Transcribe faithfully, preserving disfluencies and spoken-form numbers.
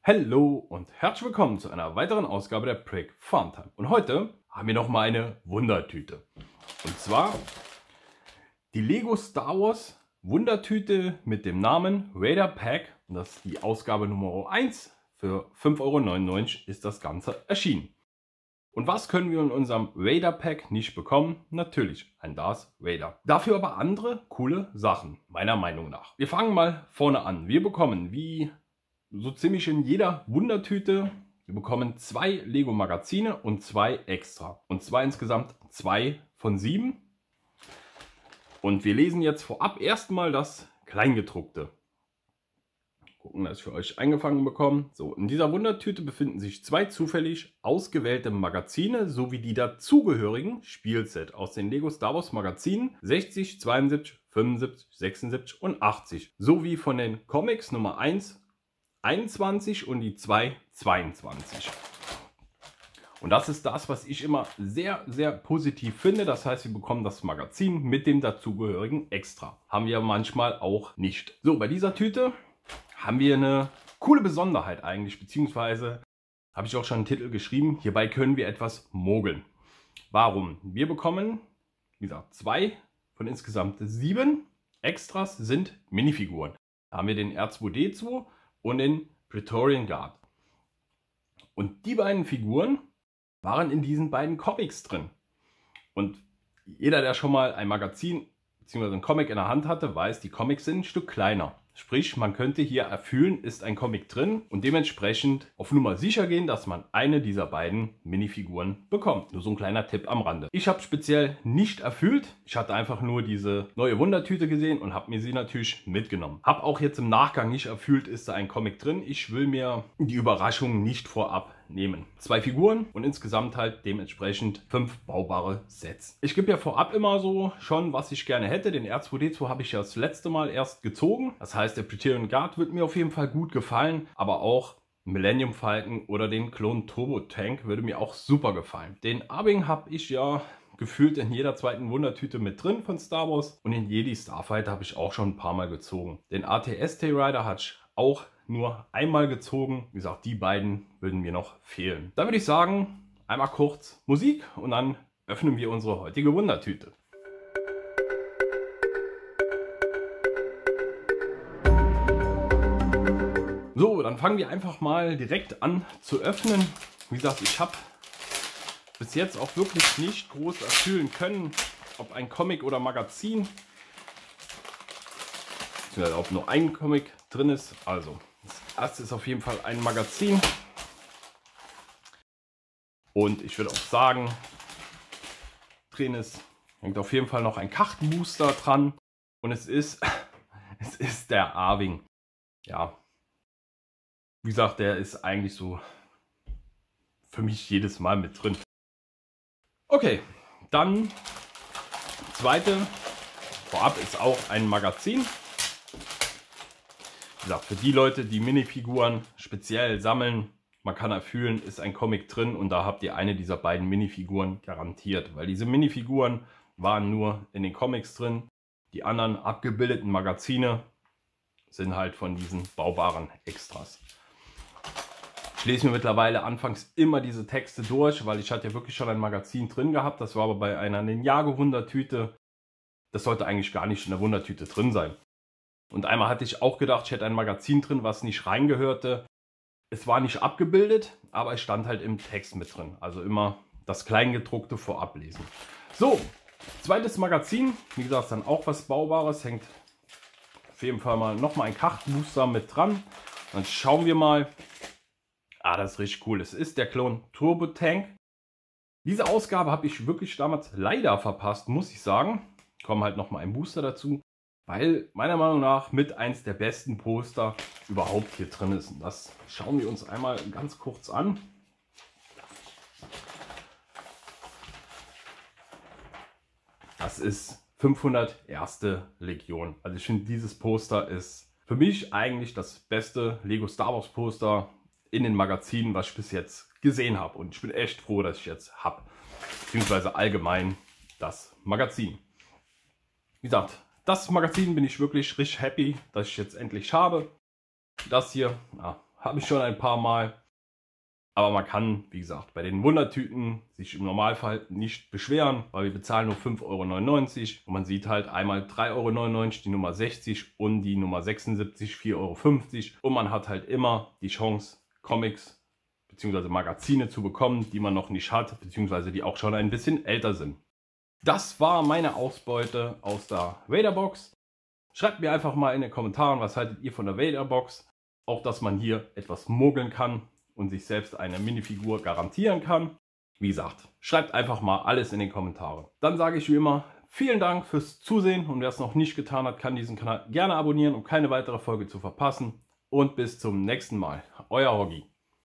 Hallo und herzlich willkommen zu einer weiteren Ausgabe der Prick Farmtime. Und heute haben wir noch mal eine Wundertüte. Und zwar die Lego Star Wars Wundertüte mit dem Namen Vader Pack. Und das ist die Ausgabe Nummer eins. Für fünf Euro neunundneunzig ist das Ganze erschienen. Und was können wir in unserem Vader Pack nicht bekommen? Natürlich ein Darth Vader. Dafür aber andere coole Sachen, meiner Meinung nach. Wir fangen mal vorne an. Wir bekommen wie so ziemlich in jeder Wundertüte, wir bekommen zwei Lego Magazine und zwei extra. Und zwar insgesamt zwei von sieben. Und wir lesen jetzt vorab erstmal das Kleingedruckte. Gucken, dass ich für euch eingefangen bekomme. So, in dieser Wundertüte befinden sich zwei zufällig ausgewählte Magazine sowie die dazugehörigen Spielset aus den Lego Star Wars Magazinen sechzig, zweiundsiebzig, fünfundsiebzig, sechsundsiebzig und achtzig. Sowie von den Comics Nummer eins, einundzwanzig und die zwei, zweiundzwanzig. Und das ist das, was ich immer sehr, sehr positiv finde. Das heißt, wir bekommen das Magazin mit dem dazugehörigen Extra. Haben wir manchmal auch nicht. So, bei dieser Tüte haben wir eine coole Besonderheit eigentlich, beziehungsweise habe ich auch schon einen Titel geschrieben. Hierbei können wir etwas mogeln. Warum? Wir bekommen, wie gesagt, zwei von insgesamt sieben Extras sind Minifiguren. Da haben wir den R zwei D zwei und den Praetorian Guard. Und die beiden Figuren waren in diesen beiden Comics drin. Und jeder, der schon mal ein Magazin bzw. ein Comic in der Hand hatte, weiß, die Comics sind ein Stück kleiner. Sprich, man könnte hier erfüllen, ist ein Comic drin und dementsprechend auf Nummer sicher gehen, dass man eine dieser beiden Minifiguren bekommt. Nur so ein kleiner Tipp am Rande. Ich habe speziell nicht erfüllt. Ich hatte einfach nur diese neue Wundertüte gesehen und habe mir sie natürlich mitgenommen. Habe auch jetzt im Nachgang nicht erfüllt, ist da ein Comic drin. Ich will mir die Überraschung nicht vorab nehmen. Zwei Figuren und insgesamt halt dementsprechend fünf baubare Sets. Ich gebe ja vorab immer so schon, was ich gerne hätte. Den R zwei D zwei habe ich ja das letzte Mal erst gezogen. Das heißt, der Praetorian Guard wird mir auf jeden Fall gut gefallen, aber auch Millennium Falcon oder den Klon Turbo Tank würde mir auch super gefallen. Den A-Wing habe ich ja gefühlt in jeder zweiten Wundertüte mit drin von Star Wars und den Jedi Starfighter habe ich auch schon ein paar Mal gezogen. Den A T S T Rider hatte ich auch nur einmal gezogen. Wie gesagt, die beiden würden mir noch fehlen. Dann würde ich sagen, einmal kurz Musik und dann öffnen wir unsere heutige Wundertüte. So, dann fangen wir einfach mal direkt an zu öffnen. Wie gesagt, ich habe bis jetzt auch wirklich nicht groß erfüllen können, ob ein Comic oder Magazin, beziehungsweise ob nur ein Comic drin ist. Also, das erste ist auf jeden Fall ein Magazin. Und ich würde auch sagen, drin ist, hängt auf jeden Fall noch ein Kartenbooster dran. Und es ist, es ist der A-Wing. Ja. Wie gesagt, der ist eigentlich so für mich jedes Mal mit drin. Okay, dann zweite, vorab ist auch ein Magazin. Wie gesagt, für die Leute, die Minifiguren speziell sammeln, man kann erfüllen, ist ein Comic drin und da habt ihr eine dieser beiden Minifiguren garantiert. Weil diese Minifiguren waren nur in den Comics drin. Die anderen abgebildeten Magazine sind halt von diesen baubaren Extras. Ich lese mir mittlerweile anfangs immer diese Texte durch, weil ich hatte ja wirklich schon ein Magazin drin gehabt. Das war aber bei einer Ninjago-Wundertüte. Das sollte eigentlich gar nicht in der Wundertüte drin sein. Und einmal hatte ich auch gedacht, ich hätte ein Magazin drin, was nicht reingehörte. Es war nicht abgebildet, aber es stand halt im Text mit drin. Also immer das Kleingedruckte vorab lesen. So, zweites Magazin. Wie gesagt, dann auch was Baubares. Hängt auf jeden Fall mal nochmal ein Kartenbooster mit dran. Dann schauen wir mal. Ah, das ist richtig cool. Es ist der Klon Turbo Tank. Diese Ausgabe habe ich wirklich damals leider verpasst, muss ich sagen. Kommt halt nochmal ein Booster dazu, weil meiner Meinung nach mit eins der besten Poster überhaupt hier drin ist. Und das schauen wir uns einmal ganz kurz an. Das ist fünfhundert erste Legion. Also ich finde, dieses Poster ist für mich eigentlich das beste Lego Star Wars Poster in den Magazinen, was ich bis jetzt gesehen habe. Und ich bin echt froh, dass ich jetzt habe. Beziehungsweise allgemein das Magazin. Wie gesagt, das Magazin bin ich wirklich richtig happy, dass ich jetzt endlich habe. Das hier, ah, habe ich schon ein paar Mal. Aber man kann, wie gesagt, bei den Wundertüten sich im Normalfall nicht beschweren, weil wir bezahlen nur fünf Euro neunundneunzig und man sieht halt einmal drei Euro neunundneunzig, die Nummer sechzig und die Nummer sechsundsiebzig, vier Euro fünfzig und man hat halt immer die Chance, Comics bzw. Magazine zu bekommen, die man noch nicht hat, bzw. die auch schon ein bisschen älter sind. Das war meine Ausbeute aus der Vader Box. Schreibt mir einfach mal in den Kommentaren, was haltet ihr von der Vader Box. Auch, dass man hier etwas mogeln kann und sich selbst eine Minifigur garantieren kann. Wie gesagt, schreibt einfach mal alles in die Kommentare. Dann sage ich wie immer, vielen Dank fürs Zusehen und wer es noch nicht getan hat, kann diesen Kanal gerne abonnieren, um keine weitere Folge zu verpassen. Und bis zum nächsten Mal. Euer Hoggy.